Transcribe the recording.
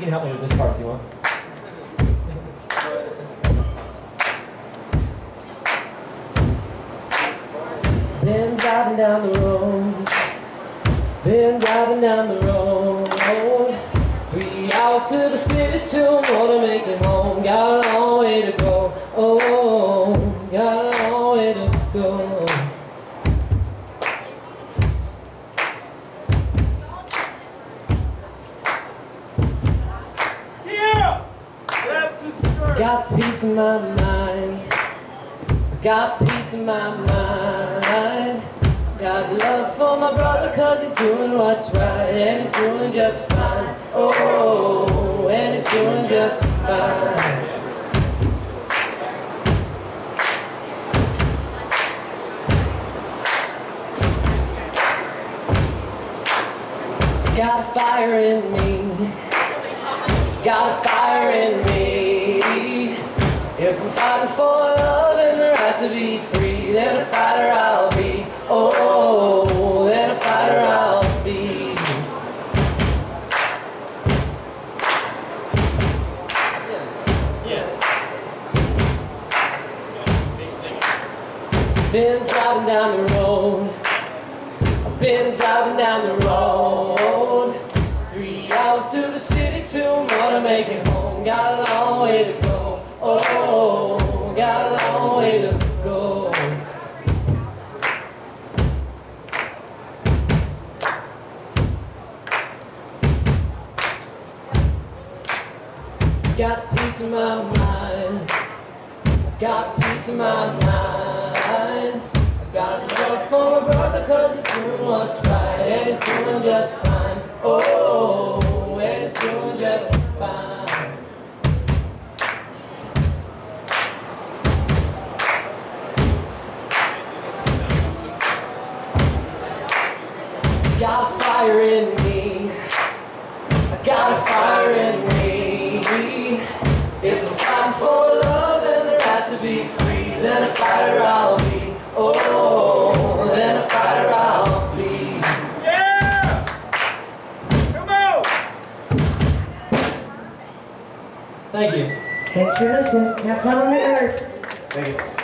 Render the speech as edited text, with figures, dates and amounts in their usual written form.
can help me with this part if you want. Been driving down the road, been driving down the road, 3 hours to the city, 2 more to make it home. Got a long way to go, oh, got a long way to go. Yeah! Got peace in my mind, got peace in my mind. Got love for my brother cause he's doing what's right, and he's doing just fine. Oh, and he's doing just fine. Got a fire in me, got a fire in me. If I'm fighting for love and the right to be free, then a fighter I'll be. Oh, then a fighter I'll be. Yeah. Been driving down the road, I've been driving down the road, 3 hours to the city, 2 more to make it home. Got a long way to go, oh, got a long way to go. Got peace in my mind, got peace in my mind. I got love for my brother cause he's doing what's right, and he's doing just fine. Oh, and he's doing just fine. Got a fire in me, I got a fire in me. If I'm fighting for love and the right to be free, then a fighter I'll be. Oh, then a fighter I'll be. Yeah! Come on! Thank you. Thanks for listening. Have fun on the earth. Thank you.